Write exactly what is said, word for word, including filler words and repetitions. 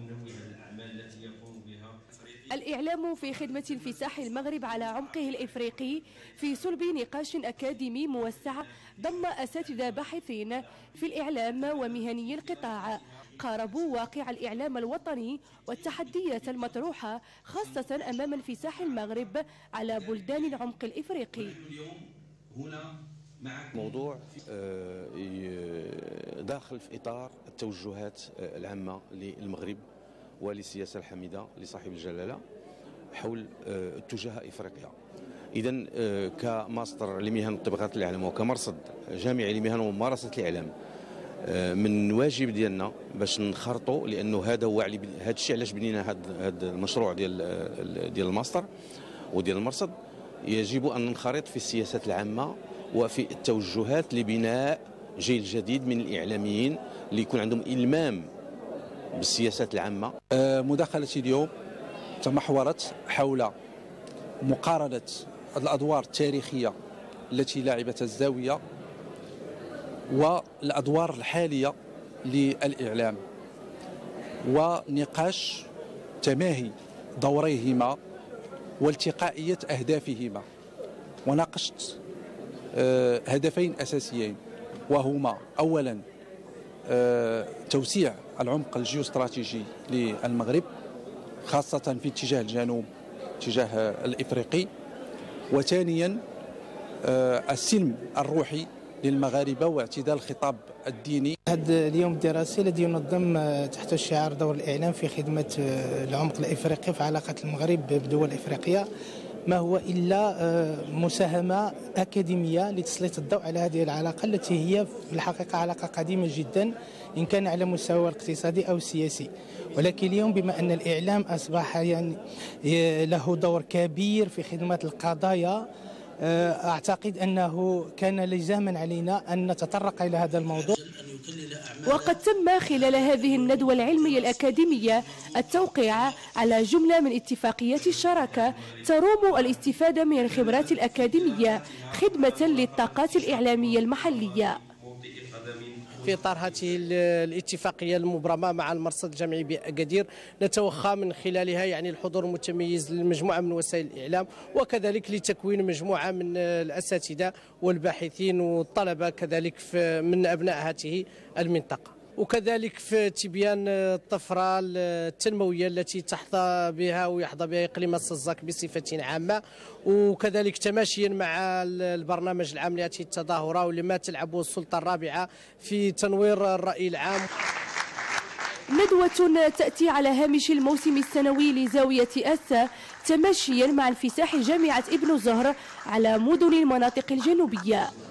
الإعلام في خدمة انفساح المغرب على عمقه الإفريقي في صلب نقاش أكاديمي موسع ضم أساتذة باحثين في الإعلام ومهني القطاع قاربوا واقع الإعلام الوطني والتحديات المطروحة خاصة أمام انفساح المغرب على بلدان العمق الإفريقي. موضوع داخل في إطار التوجهات العامة للمغرب وللسياسة الحميدة لصاحب الجلالة حول اتجاه إفريقيا. إذن كماستر لمهن طبقات الإعلام وكمرصد جامعي لمهن وممارسة الإعلام من واجب ديالنا باش نخرطوا، لأنه هذا هو هذا الشيء علاش بنينا هذا المشروع ديال ديال الماستر وديال المرصد. يجب أن ننخرط في السياسات العامة وفي التوجهات لبناء جيل جديد من الإعلاميين اللي يكون عندهم إلمام بالسياسات العامة. مداخلتي اليوم تمحورت حول مقارنة الأدوار التاريخية التي لعبت الزاوية والأدوار الحالية للإعلام ونقاش تماهي دوريهما والتقائية أهدافهما. وناقشت هدفين أساسيين وهما أولا توسيع العمق الجيوستراتيجي للمغرب خاصة في اتجاه الجنوب اتجاه الإفريقي، وثانيا السلم الروحي للمغاربة واعتدال الخطاب الديني. هذا اليوم الدراسي الذي ينظم تحت شعار دور الإعلام في خدمة العمق الإفريقي في علاقة المغرب بدول إفريقيا ما هو إلا مساهمة أكاديمية لتسليط الضوء على هذه العلاقة التي هي في الحقيقة علاقة قديمة جدا إن كان على مستوى الاقتصادي أو السياسي، ولكن اليوم بما أن الإعلام أصبح يعني له دور كبير في خدمة القضايا، أعتقد أنه كان لزاما علينا أن نتطرق إلى هذا الموضوع. وقد تم خلال هذه الندوة العلمية الأكاديمية التوقيع على جملة من اتفاقيات الشراكة تروم الاستفادة من الخبرات الأكاديمية خدمة للطاقات الإعلامية المحلية. في إطار هذه الاتفاقية المبرمة مع المرصد الجامعي بأكادير نتوخى من خلالها يعني الحضور المتميز لمجموعة من وسائل الإعلام، وكذلك لتكوين مجموعة من الأساتذة والباحثين والطلبة كذلك من أبناء هذه المنطقة، وكذلك في تبيان الطفرة التنموية التي تحظى بها ويحظى بها إقليم السزاك بصفة عامة، وكذلك تماشيا مع البرنامج العام لهذه التظاهرة ولما تلعبه السلطة الرابعة في تنوير الرأي العام. ندوة تأتي على هامش الموسم السنوي لزاوية أسا تماشيا مع انفساح جامعة ابن زهر على مدن المناطق الجنوبية.